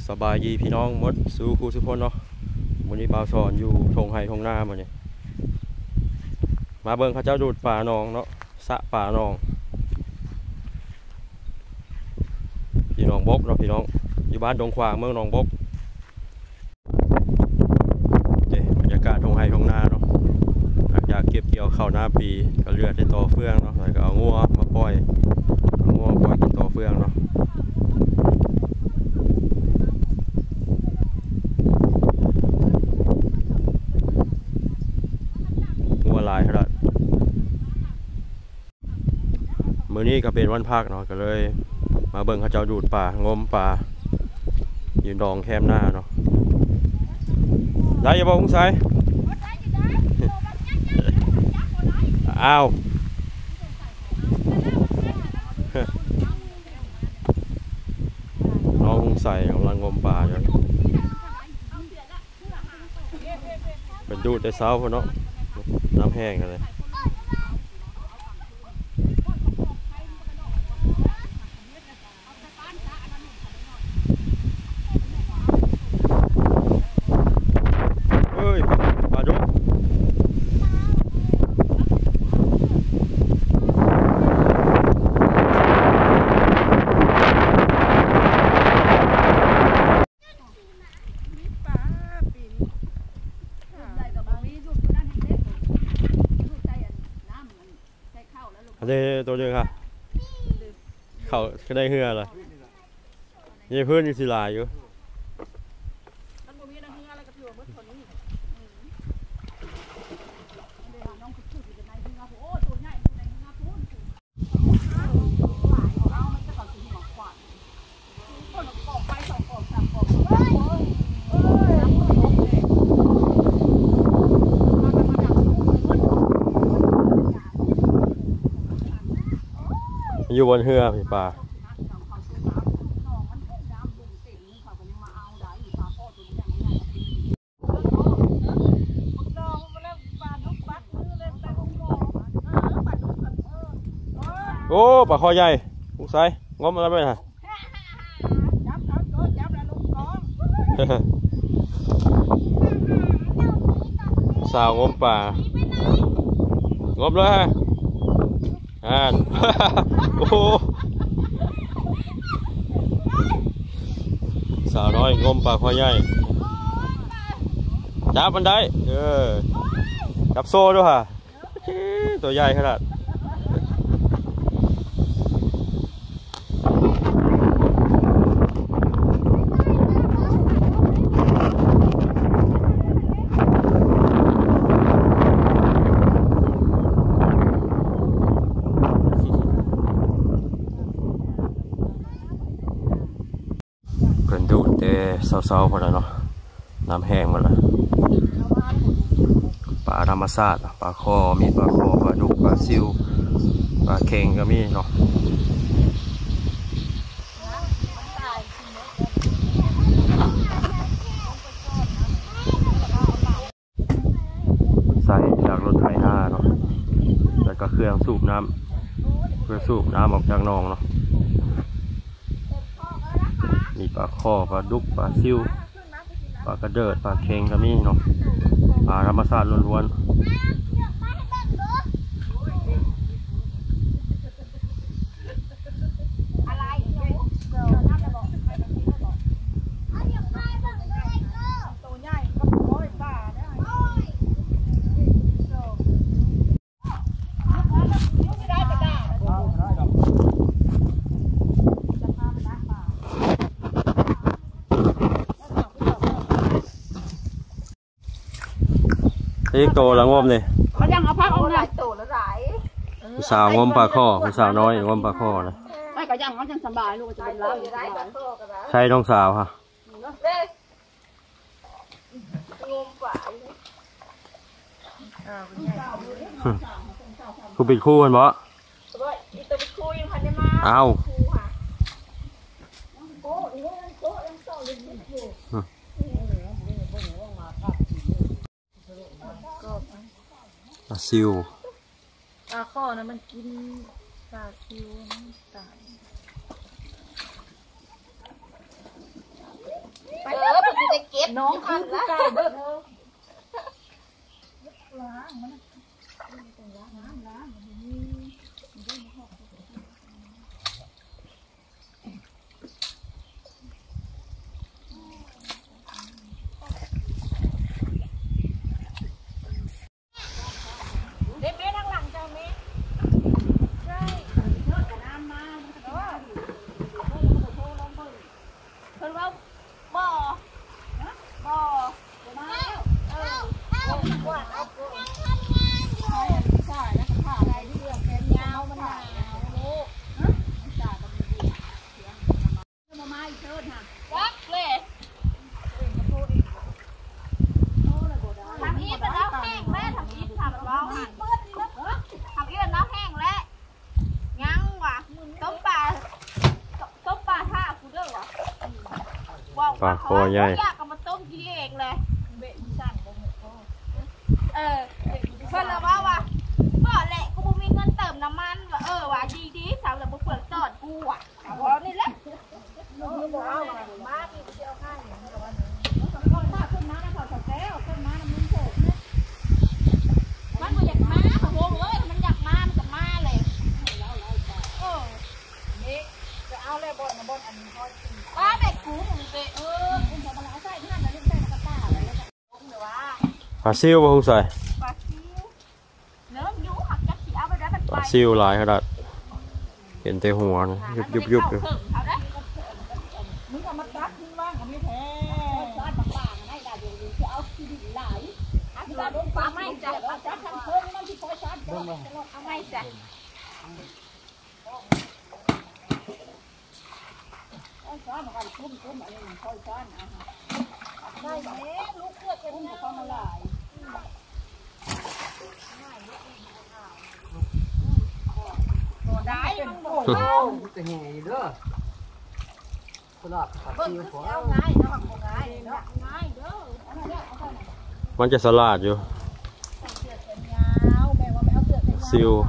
สบายดีพี่น้องมดสู้ครูสุพลเนาะวันนี้บ่าวสอนอยู่ทงไห้ทงหน้ามาเนี่ยมาเบิ่งเขาเจ้าดูดป่าหนองเนาะสะป่าหนองพี่น้องบกเนาะพี่น้องอยู่บ้านดงขวางเมืองหนองบกบรรยากาศทงไห้ทงหน้าเนาะอยากเก็บเกี่ยวข้าวหน้าปีก็เลือดได้ต่อเฟืองเนาะแล้วก็เอางัวมาปล่อยกินต่อเฟืองเนาะลายครับมื้อนี้ก็เป็นวันพักเนาะก็เลยมาเบิ่งเขาเจ้าดูดป่างมป่าอยู่ดองแคมหน้าเนาะได้ยังบ่คงใส่อ้าวน้องคงใส่กำลังงมป่าอยู่เป็นดูดแต่เช้าพุ่นเนาะน้ำแห้งกันเลยเฮ้ยปลาดุกอันนี้ตัวนึงค่ะเขาได้เหือเลยนี่เพื่อนอยู่ศิลาอยู่อยู่บนเรือพี่ปลาโอ้ปลาคอใหญ่ลูกไซงมอะไรไปฮะสาวงมปลางมเลยฮะโอ้สาวน้อยงมปลาคอใหญ่จับมันได้จับโซ่ด้วยค่ะตัวใหญ่ขนาดดูดแต่เศร้าๆพอแล้วเนาะน้ำแห้งหมดแล้วปลาธรรมชาติปลาคอมีปลาคอปลาดุกปลาซิวปลาเค็งก็มีเนาะใส่จากรถไถนาเนาะแล้วก็เครื่องสูบน้ำเพื่อสูบน้ำออกจากหนองเนาะมีปลาคอปลาดุกปลาซิวปลากระเดิดปลาเค็งก็มีเนาะปลาธรรมชาติล้วนนี่โตแล้วงมเลยเขายังเอาพักเอาหลายโตแล้วหลายสาวงมปลาข้อสาวน้อยงมปลาข้อนะไม่ก็ยังเขายังสบายลูกจะเป็นล้าวอยู่ได้ใช่น้องสาวค่ะงมปลาคู่ปิดคู่กันบ่อ้าวซิวปลาข้อนะมันกินปลาซิวน้ำตาลน้องขึ้นคือเก่าเด้อล้างมันล้างมันนี่เด็กเมย์ทางหลังเจ้าเมย์ใช่เลิกกับน้ำมามันก็ว่าเพิ่นว่าบ่มาแล้วว่าเอาใช่แล้วก็ผ้าอะไรที่เรื่องแขนยาวมันหนาวลูกมันจ่าก็มีดีเสียงมาอีกเชิดค่ะยักเลยทำอีเป็นน้ำแห้งแล้วทำอีทำแบบว่าทำอีเป็นน้ำแห้งแล้วยังว่ะต้มปลาท่ากูเด้อว่ะปลาคอใหญ่อยากเอามาต้มกินเองเลยเบะสั่งเพื่อนเราว่าบ่แหละกูมีเงินเติมน้ำมันว่ะดีสาวแต่บุกเปิดจอดกูอ่ะพอนี่แหละบอกเอามาพี่เชี่ยวข้างอย่างนี้กับวันนี้ก็ถ้าขึ้นมาแล้วพอสแก้วขึ้นมาน้ำมันโผล่เนี่ยมันอยากมาขโมยเลยมันอยากมามันจะมาเลยนี่จะเอาเลยบอลมาบอลอันนี้พอจริงป้าเด็กกูมึงเตะกูทำอะไรใส่ท่านแล้วลูกใส่กระต่ายอะไรแล้วหรือว่าปลาซิวบ่คงใส่ปลาซิวเริ่มยุ่งหักจักสีเอาไปได้เป็นปลาซิวหลายขนาดเห็นแต่หัวนะยุบอยู่มึงเอามาตัดทิ้งว่างไม่แพ้ซอสบางๆให้ได้อยู่คือเอาที่ดินหลายที่เราโดนปลาไม่จับจับทำเพิ่มนั่นที่คอยซอสเอาไม่จับซอสมันคุ้มอันนี้คอยซอสได้ไหมลูกเลือดเป็นเขามาหลายได้มันโง่จะแง่เด้อสลับผักชีหัวเอาง่ายเนาะง่ายเนาะง่ายเด้อมันจะสลัดอยู่ซิว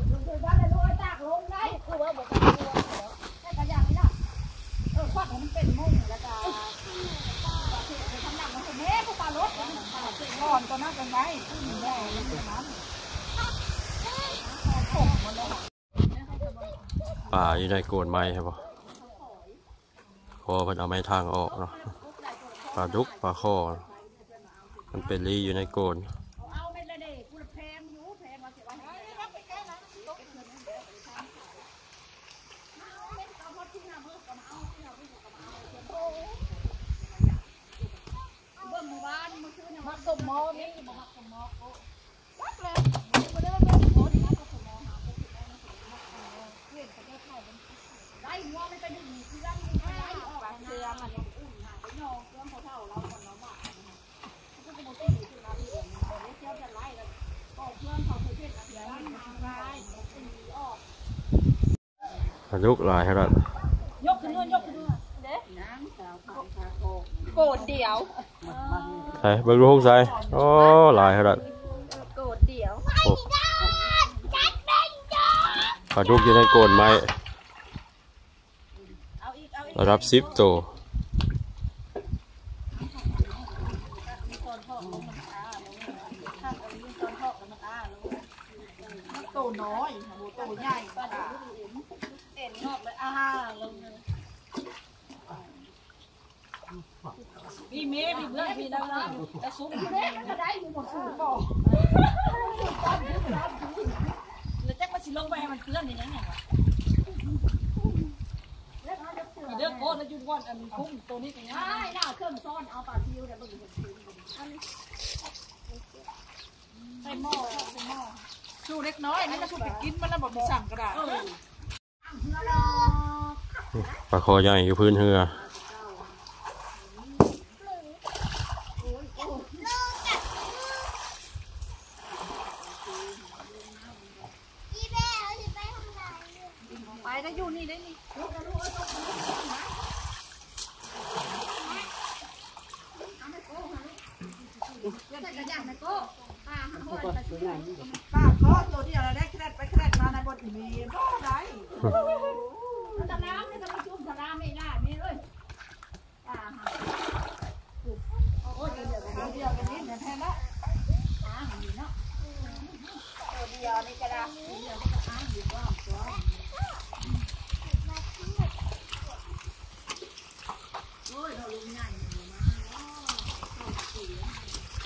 ป่าอยู่ในโกนไม้ครับพ่อคอมันเอาไม้ทางออกเนาะปลาดุกปลาคอมันเป็นรีอยู่ในโกนมักสมมอนี่มักสมมอวักเลยได้หัวมันจะอยู่ที่ร่างมันได้ออกเสื้อมันอุ่นหาไปนอกเรื่องเขาเท่าเราคนเราบ้าเขาก็จะอยู่ที่เราเองแต่เที่ยวจะไล่แล้วก็เพื่อนเขาเคยเทศอะไรมาไล่ตีออกปลาดุกหลายขนาดยกขึ้นเด้น้ำสาวขาโกรธเดี่ยวใช่เบิ่งลูกใส่โอ้หลายขนาดโกรธเดี่ยวปลาดุกอยู่ในโกนไม้ระดับ10 ตัวตัวน้อยตัวใหญ่ปลาดุกเอ็นนอกเลยลงเลยพี่เมย์พี่เพื่อนพี่ดาวน้ำแต่ซุ้มเล็กก็ได้อยู่หมดซุ้มบ่แล้วแจ็คมาสิลงไปให้มันเพื่อนในนั้นไงวะเดี๋ยวโก้แล้วยุดวันอันคุ้มตัวนี้กันยังไงหน้าเครื่องซ่อนเอาปลาซิวแต่บางทีใส่หม้อชูเล็กน้อยนี่ก็ชูไปกินมันแล้วบอกมีสั่งกระดาษปลาคอใหญ่อยู่พื้นเรือไปได้อยู่นี่ได้นี่ป้าขอตัวเดียวเราได้แคร็ดไปแคร็ดมาในบนอีเมลก็ได้สนามนี่ก็ไปจุ่มสนามไม่ได้นี่เลยป้า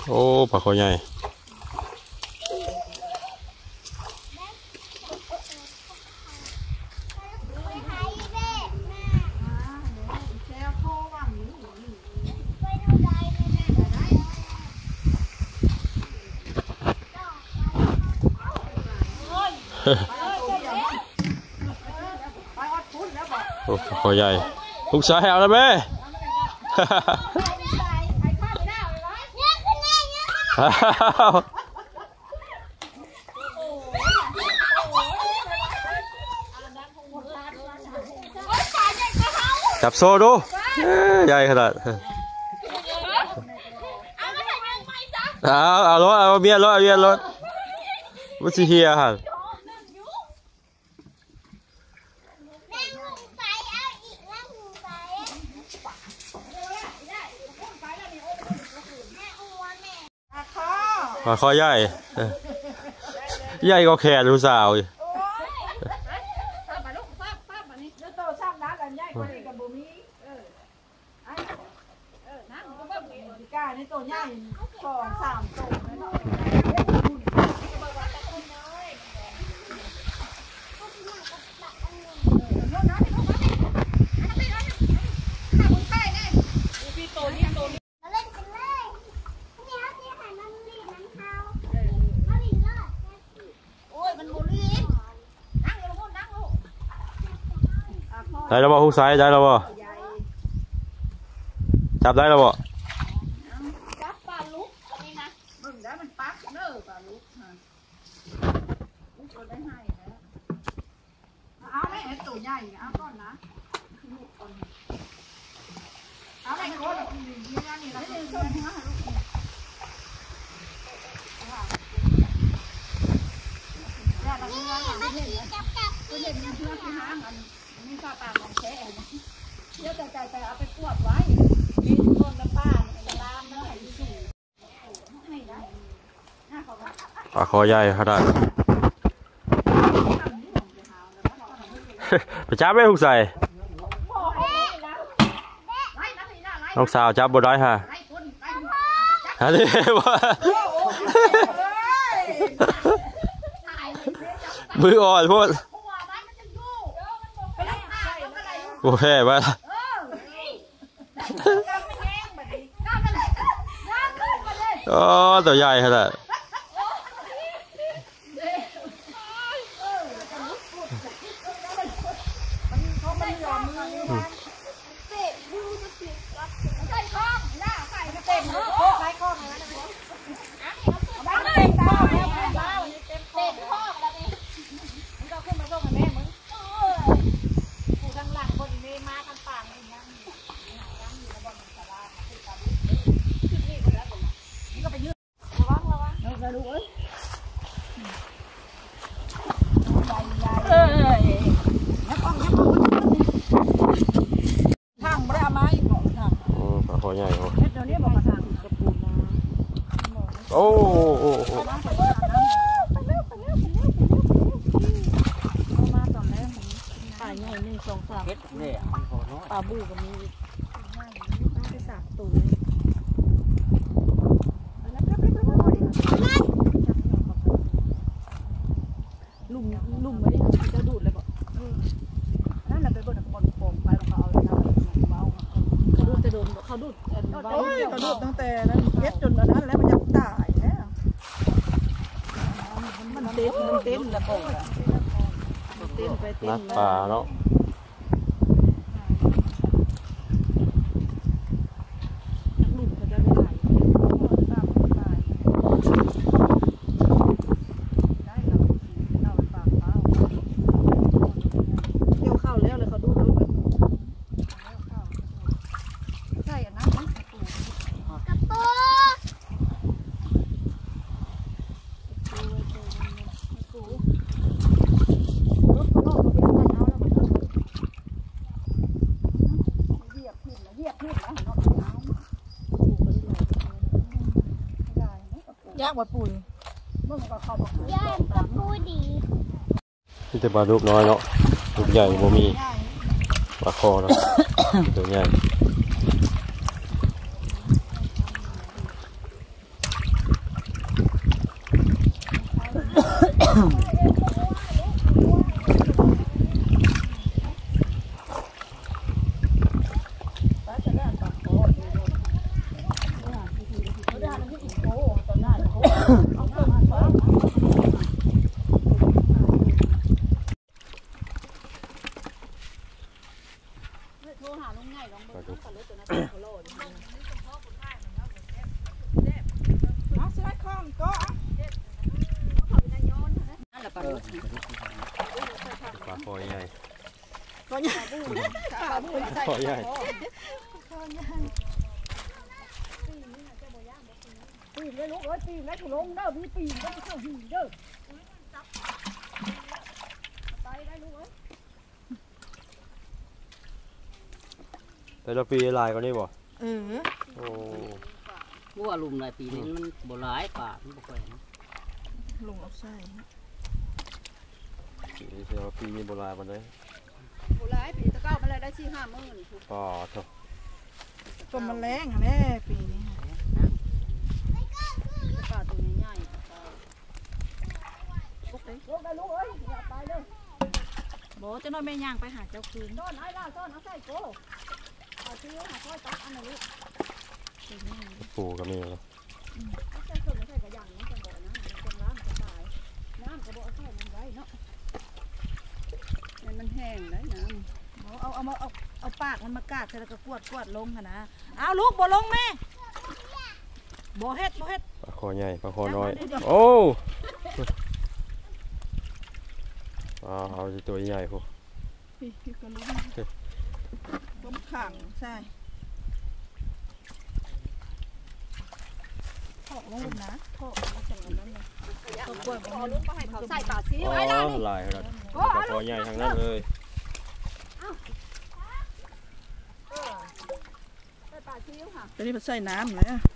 โอ้ปลาคอใหญ่โอ้คอใหญ่ลูกชายเอาแล้วแม่จับโซ่ดูใหญ่ขนาดเอารถเอาเบียร์รถเอาเบียร์รถวุ้นเฮียฮะปลาคอใหญ่ใหญ่ก็แขนลูกสาวนี่ตัวใหญ่สองสามตัวได้แล้วบ่ฮุกซ้ายได้แล้วบ่จับได้แล้วบ่จับปลาลุกอันนี้นะมึงได้มันปักเนอปลาลุกฮะลุกได้ให้แล้วเอาไม่เห็นตัวใหญ่เอาก่อนนะเอาไม่ก่อนนี่นะนี่นะนี่ชนหัวนี่ข้าวปลาของแท้เดี๋ยวใจไปเอาไปกวดไว้ยืนต้นน้ำป้าลามแล้วให้สูให้ได้ปลาคอใหญ่ขนาดไปจับไม่ถูกใส่น้องสาวจับบ่ได้ฮะฮะนี่มืออ่อนพูดโอเคไปโอ้ตัวใหญ่ขนาดโอ้โอ้โอ้มาตอนแรกปลาใหญ่1 2 3ปลาบูก็มีไป3ตัวลุ่มไม่ได้จะดูดเลยบอกนั่นแหละไปบนบนโป่งไปเขาเอาเบาเขาดูดจะโดนเขาดูดเขาดูดตั้งแต่นั้นเย็ดจนนั้นแล้วมันจะตายแล้วมันเต้นแล้วโป่งเต้นไปเต้นมาปลาเนาะลุ่มเขาจะไม่ไหลยากกว่าปุ๋ยเมื่อก็เข้ามาปุ๋ยยากกว่าปุ๋ยดีที่จะปลาลูกน้อยเนาะลูกใหญ่บ่มีปลาคอเนาะตัวใหญ่โทรหาลุงใหญ่ลองเบิ่งปลาเลือดตัวนั้นเขาโลดเอาสไลด์คอมก็เขาเป็นนายย้อนนะนั่นแหละปลาเลือดปลาคอใหญ่ก็ใหญ่ปลาบูนใส่คอใหญ่ปีนเลยลูกเอ้ยปีนเลยถูลงเด้อมีปีนก็เข้าหินเด้อไปได้ลูกเอ้ยแต่ละปีลายกว่านี้บ่เออโอ้บัวลุมหลายปีนี้มันบ่หลายป่ามันบ่ค่อยนะลงเอาใส่ปีนี้แต่ละปีนี้โบราณมันเลยโบราณปีตะเก้ามาเลยได้4-5 มื้อนี่ป่าเถอะต้นมันแรงอ่ะแน่ปีนี้ปลาตัวใหญ่ๆปลาลูกได้ลูกเอ้ยอย่าไปเด้อบ่จะน้อยแม่ย่างไปหาเจ้าคืนต้นไอ้ล่ะต้นเอาใส่โก้เอาที่หาค่อยตักอันนี้ปูก็มีแล้วเอาใส่ต้นใส่กระยังนี่จังบ่นะจังล้างจะตายน้ำกระบอกใส่มันไว้เนาะมันแห้งได้น้เอาปากมันมากาดแล้วก็กวดลงค่ะนะเอาลูกบ่ลงแม่บ่เฮ็ดปลาคอใหญ่ปลาคอน้อยโอ้เอาสิตัวใหญ่พวกพี่ก็ลงต้มขังใช่ถอกลงนะถอกมาจากนั้นเลยำพอลุงก็ให้เขาใส่ปลาซีอ๋ไว้ได้อนี่ลายขนาดปลาคอใหญ่ทั้งนั้นเลยใส่ปลาซีค่ะตอนนี้มันใส่น้ำแล้ว